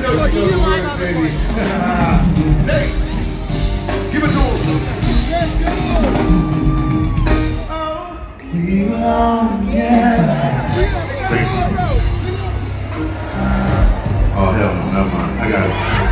know you know the words, baby. Nate, give it to him. We belong together. Sing. Oh, hell no, never mind. I got it.